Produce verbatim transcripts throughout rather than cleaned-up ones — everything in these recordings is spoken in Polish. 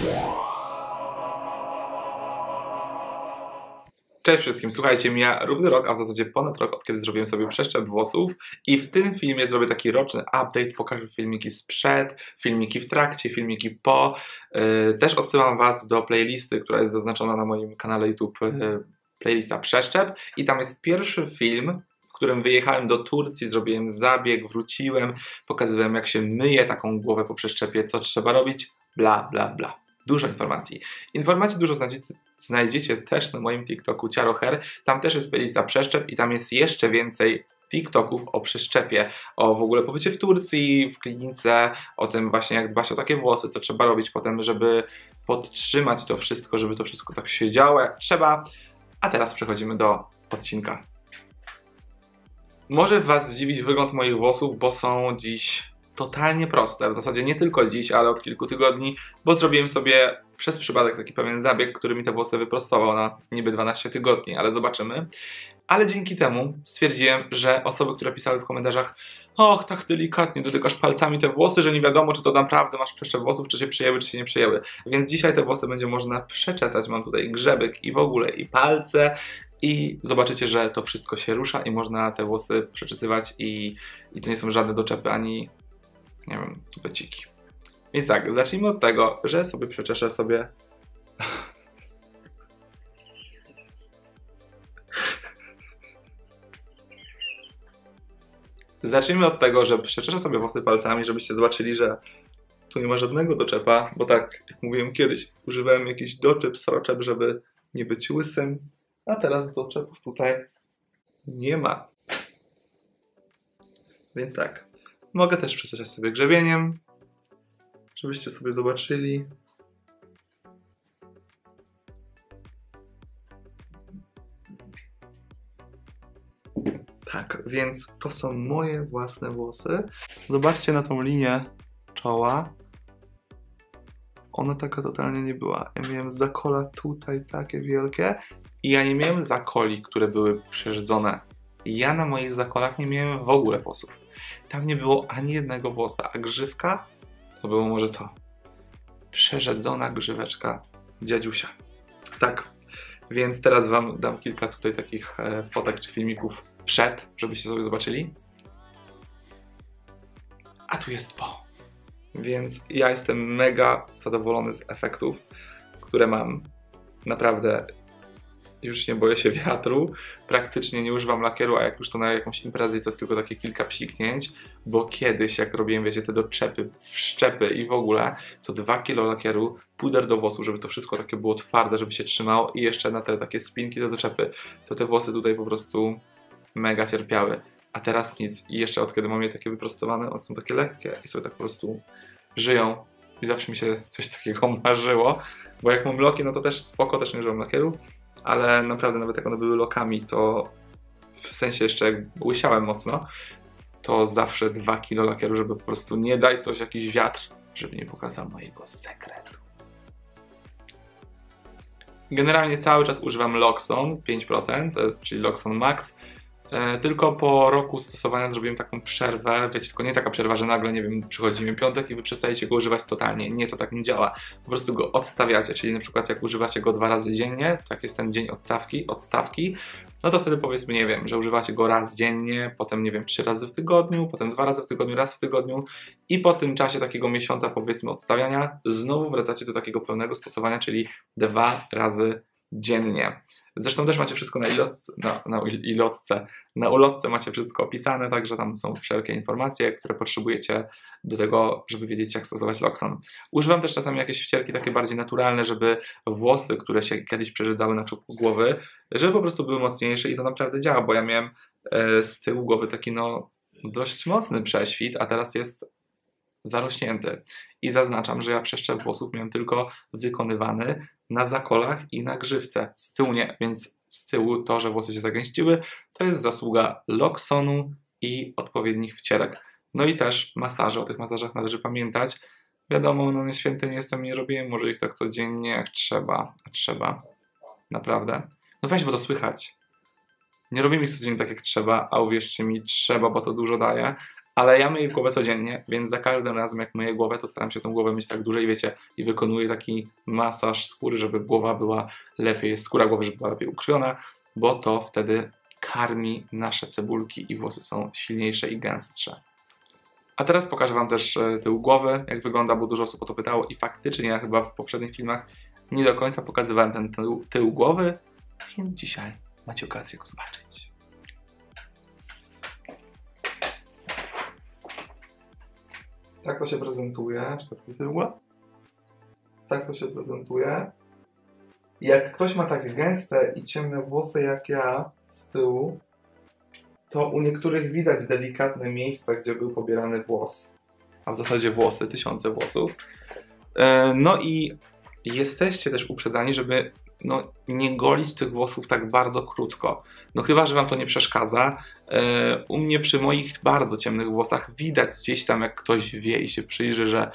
Cześć wszystkim, słuchajcie, mija równy rok, a w zasadzie ponad rok, od kiedy zrobiłem sobie przeszczep włosów i w tym filmie zrobię taki roczny update, pokażę filmiki sprzed, filmiki w trakcie, filmiki po. Yy, też odsyłam Was do playlisty, która jest zaznaczona na moim kanale YouTube, yy, playlista przeszczep i tam jest pierwszy film, w którym wyjechałem do Turcji, zrobiłem zabieg, wróciłem, pokazywałem jak się myje taką głowę po przeszczepie, co trzeba robić, bla bla bla. Dużo informacji. Informacji dużo znajdziecie, znajdziecie też na moim TikToku Ciaroher. Tam też jest playlista przeszczep i tam jest jeszcze więcej TikToków o przeszczepie, o w ogóle pobycie w Turcji, w klinice, o tym właśnie jak dbać o takie włosy, co trzeba robić potem, żeby podtrzymać to wszystko, żeby to wszystko tak się działo jak trzeba. A teraz przechodzimy do odcinka. Może Was zdziwić wygląd moich włosów, bo są dziś totalnie proste, w zasadzie nie tylko dziś, ale od kilku tygodni, bo zrobiłem sobie przez przypadek taki pewien zabieg, który mi te włosy wyprostował na niby dwanaście tygodni, ale zobaczymy. Ale dzięki temu stwierdziłem, że osoby, które pisały w komentarzach: och, tak delikatnie dotykasz palcami te włosy, że nie wiadomo, czy to naprawdę masz przeszczep włosów, czy się przyjęły, czy się nie przyjęły. Więc dzisiaj te włosy będzie można przeczesać. Mam tutaj grzebyk i w ogóle i palce. I zobaczycie, że to wszystko się rusza i można te włosy przeczesywać i, i to nie są żadne doczepy ani, nie wiem, tupeciki. Więc tak, zacznijmy od tego, że sobie przeczeszę sobie... Zacznijmy od tego, że przeczeszę sobie włosy palcami, żebyście zobaczyli, że tu nie ma żadnego doczepa, bo tak, jak mówiłem kiedyś, używałem jakiś doczep, sroczep, żeby nie być łysym, a teraz doczepów tutaj nie ma. Więc tak, mogę też przeczesać sobie grzebieniem, żebyście sobie zobaczyli. Tak, więc to są moje własne włosy. Zobaczcie na tą linię czoła. Ona taka totalnie nie była. Ja miałem zakola tutaj takie wielkie i ja nie miałem zakoli, które były przerzedzone. Ja na moich zakolach nie miałem w ogóle włosów. Tam nie było ani jednego włosa, a grzywka to było może to. Przerzedzona grzyweczka dziadziusia. Tak, więc teraz Wam dam kilka tutaj takich e, fotek czy filmików przed, żebyście sobie zobaczyli. A tu jest po. Więc ja jestem mega zadowolony z efektów, które mam. Naprawdę już nie boję się wiatru, praktycznie nie używam lakieru, a jak już to na jakąś imprezę, to jest tylko takie kilka psiknięć, bo kiedyś, jak robiłem, wiecie, te doczepy, wszczepy i w ogóle, to dwa kilo lakieru, puder do włosów, żeby to wszystko takie było twarde, żeby się trzymało i jeszcze na te takie spinki, te doczepy, to te włosy tutaj po prostu mega cierpiały. A teraz nic. I jeszcze od kiedy mam je takie wyprostowane, one są takie lekkie i sobie tak po prostu żyją. I zawsze mi się coś takiego marzyło, bo jak mam loki, no to też spoko, też nie używam lakieru, ale naprawdę nawet jak one były lokami, to w sensie jeszcze jak łysiałem mocno, to zawsze dwa kilo lakieru, żeby po prostu nie daj coś, jakiś wiatr, żeby nie pokazał mojego sekretu. Generalnie cały czas używam Loxon pięć procent, czyli Loxon Max. Tylko po roku stosowania zrobiłem taką przerwę, wiecie, tylko nie taka przerwa, że nagle, nie wiem, przychodzi mi piątek i wy przestajecie go używać totalnie. Nie, to tak nie działa. Po prostu go odstawiacie, czyli na przykład jak używacie go dwa razy dziennie, tak jest ten dzień odstawki, odstawki, no to wtedy powiedzmy, nie wiem, że używacie go raz dziennie, potem, nie wiem, trzy razy w tygodniu, potem dwa razy w tygodniu, raz w tygodniu i po tym czasie takiego miesiąca, powiedzmy, odstawiania, znowu wracacie do takiego pełnego stosowania, czyli dwa razy dziennie. Zresztą też macie wszystko na ilotce, na, na ilotce, na ulotce macie wszystko opisane, także tam są wszelkie informacje, które potrzebujecie do tego, żeby wiedzieć, jak stosować Loxon. Używam też czasami jakieś wcierki takie bardziej naturalne, żeby włosy, które się kiedyś przerzedzały na czubku głowy, żeby po prostu były mocniejsze i to naprawdę działa, bo ja miałem e, z tyłu głowy taki no dość mocny prześwit, a teraz jest zarośnięty. I zaznaczam, że ja przeszczep włosów miałem tylko wykonywany na zakolach i na grzywce. Z tyłu nie, więc z tyłu to, że włosy się zagęściły, to jest zasługa Loxonu i odpowiednich wcierek. No i też masaże, o tych masażach należy pamiętać. Wiadomo, no nie święty nie jestem, nie robiłem może ich tak codziennie jak trzeba, a trzeba. Naprawdę. No weź, bo to słychać. Nie robimy ich codziennie tak jak trzeba, a uwierzcie mi, trzeba, bo to dużo daje. Ale ja myję głowę codziennie, więc za każdym razem jak myję głowę, to staram się tą głowę mieć tak dłużej, wiecie, i wykonuję taki masaż skóry, żeby głowa była lepiej, skóra głowy, żeby była lepiej ukrwiona, bo to wtedy karmi nasze cebulki i włosy są silniejsze i gęstsze. A teraz pokażę Wam też tył głowy, jak wygląda, bo dużo osób o to pytało i faktycznie ja chyba w poprzednich filmach nie do końca pokazywałem ten tył, tył głowy, więc dzisiaj macie okazję go zobaczyć. Tak to się prezentuje. Tak to się prezentuje. Jak ktoś ma tak gęste i ciemne włosy jak ja z tyłu, to u niektórych widać delikatne miejsca, gdzie był pobierany włos. A w zasadzie włosy, tysiące włosów. No i jesteście też uprzedzani, żeby no, nie golić tych włosów tak bardzo krótko. No chyba, że Wam to nie przeszkadza. U mnie przy moich bardzo ciemnych włosach widać gdzieś tam, jak ktoś wie i się przyjrzy, że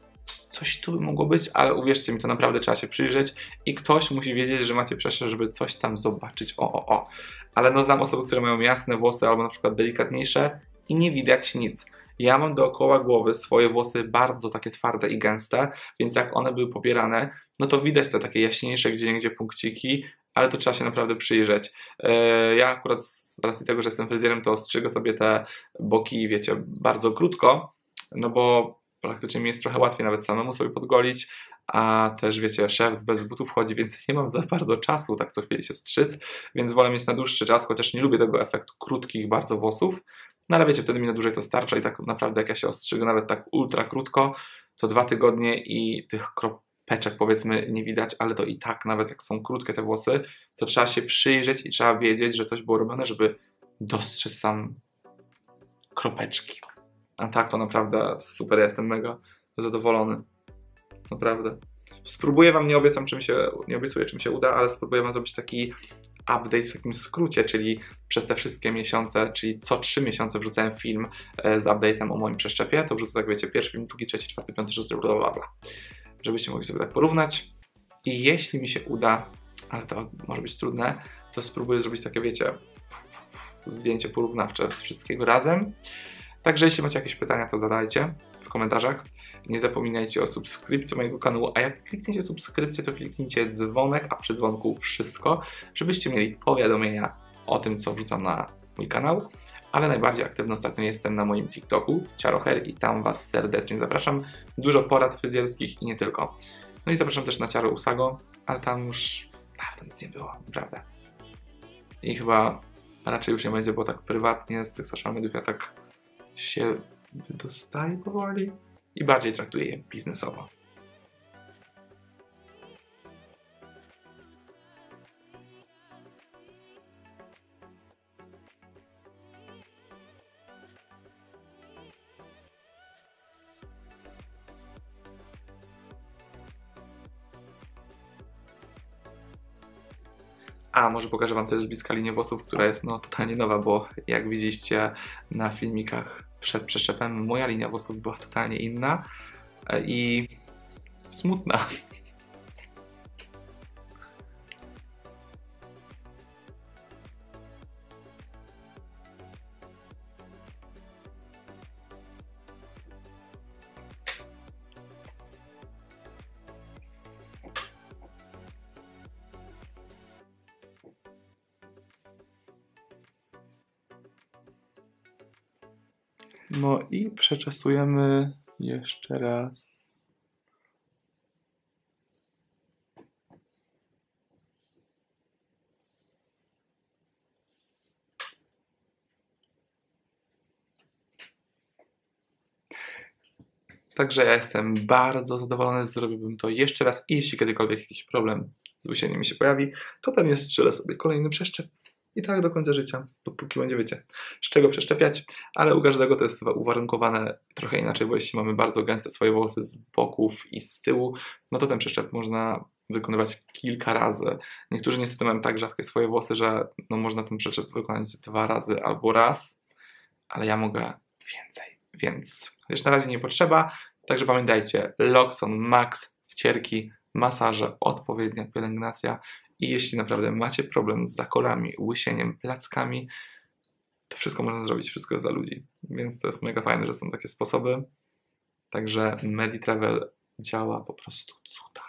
coś tu mogło być, ale uwierzcie mi, to naprawdę trzeba się przyjrzeć i ktoś musi wiedzieć, że macie przestrzeń, żeby coś tam zobaczyć. O, o, o. Ale no znam osoby, które mają jasne włosy albo na przykład delikatniejsze i nie widać nic. Ja mam dookoła głowy swoje włosy bardzo takie twarde i gęste, więc jak one były pobierane, no to widać te takie jaśniejsze gdzieniegdzie punkciki, ale to trzeba się naprawdę przyjrzeć. Ja akurat z racji tego, że jestem fryzjerem, to ostrzygę sobie te boki, wiecie, bardzo krótko, no bo praktycznie mi jest trochę łatwiej nawet samemu sobie podgolić, a też wiecie, szewc bez butów chodzi, więc nie mam za bardzo czasu tak co chwilę się strzyc, więc wolę mieć na dłuższy czas, chociaż nie lubię tego efektu krótkich bardzo włosów, no ale wiecie, wtedy mi na dłużej to starcza i tak naprawdę jak ja się ostrzygę nawet tak ultra krótko, to dwa tygodnie i tych kropeczek powiedzmy nie widać, ale to i tak nawet jak są krótkie te włosy, to trzeba się przyjrzeć i trzeba wiedzieć, że coś było robione, żeby dostrzec tam kropeczki. A tak, to naprawdę super, ja jestem mega zadowolony. Naprawdę. Spróbuję Wam, nie obiecam czym się, nie obiecuję czym się uda, ale spróbuję Wam zrobić taki update w takim skrócie, czyli przez te wszystkie miesiące, czyli co trzy miesiące wrzucałem film z update'em o moim przeszczepie, to wrzucę tak wiecie, pierwszy film, drugi, trzeci, czwarty, piąty, szósty, bla bla bla. Żebyście mogli sobie tak porównać. I jeśli mi się uda, ale to może być trudne, to spróbuję zrobić takie wiecie, zdjęcie porównawcze z wszystkiego razem. Także jeśli macie jakieś pytania, to zadajcie w komentarzach. Nie zapominajcie o subskrypcji mojego kanału, a jak klikniecie subskrypcję, to kliknijcie dzwonek, a przy dzwonku wszystko, żebyście mieli powiadomienia o tym, co wrzucam na mój kanał. Ale najbardziej aktywny ostatnio jestem na moim TikToku, Ciaroher, i tam Was serdecznie zapraszam. Dużo porad fryzjerskich i nie tylko. No i zapraszam też na Ciaro Usago, ale tam już dawno nic nie było, naprawdę. I chyba raczej już nie będzie, bo tak prywatnie z tych social mediów ja tak się wydostaje powoli i bardziej traktuję je biznesowo. A, może pokażę Wam też z bliska linię włosów, która jest no totalnie nowa, bo jak widzieliście na filmikach przed przeszczepem, moja linia włosów była totalnie inna i smutna. No i przeczesujemy jeszcze raz. Także ja jestem bardzo zadowolony, zrobiłbym to jeszcze raz i jeśli kiedykolwiek jakiś problem z łysieniem mi się pojawi, to pewnie strzelę sobie kolejny przeszczep. I tak do końca życia, dopóki będzie, wiecie, z czego przeszczepiać, ale u każdego to jest uwarunkowane trochę inaczej, bo jeśli mamy bardzo gęste swoje włosy z boków i z tyłu, no to ten przeszczep można wykonywać kilka razy. Niektórzy niestety mają tak rzadkie swoje włosy, że no można ten przeszczep wykonać dwa razy albo raz, ale ja mogę więcej, więc już na razie nie potrzeba, także pamiętajcie, Loxon Max, wcierki, masaże, odpowiednia pielęgnacja. I jeśli naprawdę macie problem z zakolami, łysieniem, plackami, to wszystko można zrobić, wszystko jest dla ludzi. Więc to jest mega fajne, że są takie sposoby. Także Meditravel działa po prostu cuda.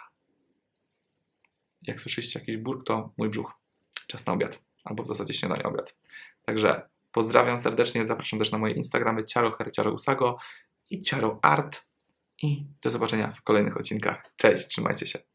Jak słyszeliście jakiś burk, to mój brzuch. Czas na obiad. Albo w zasadzie śniadanie, obiad. Także pozdrawiam serdecznie, zapraszam też na moje Instagramy ciaroher, ciarousago i ciaroart. I do zobaczenia w kolejnych odcinkach. Cześć, trzymajcie się.